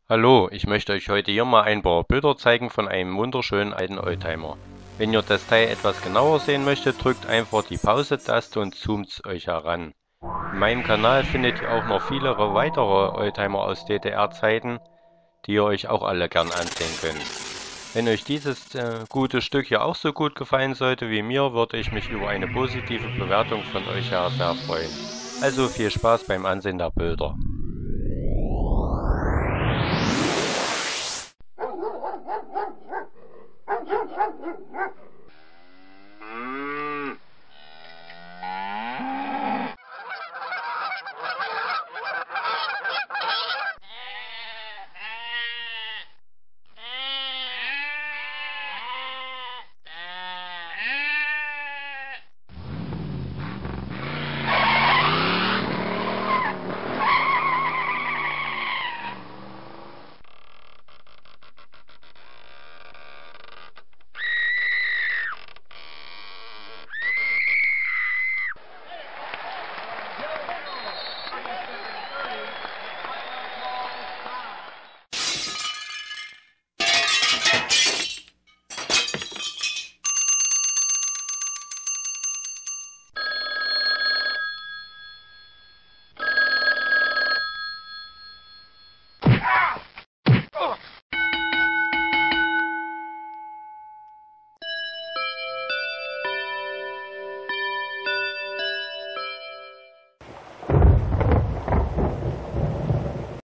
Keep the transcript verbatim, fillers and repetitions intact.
Hallo, ich möchte euch heute hier mal ein paar Bilder zeigen von einem wunderschönen alten Oldtimer. Wenn ihr das Teil etwas genauer sehen möchtet, drückt einfach die Pause-Taste und zoomt euch heran. In meinem Kanal findet ihr auch noch viele weitere Oldtimer aus D D R-Zeiten, die ihr euch auch alle gern ansehen könnt. Wenn euch dieses äh, gute Stück hier auch so gut gefallen sollte wie mir, würde ich mich über eine positive Bewertung von euch her sehr freuen. Also viel Spaß beim Ansehen der Bilder.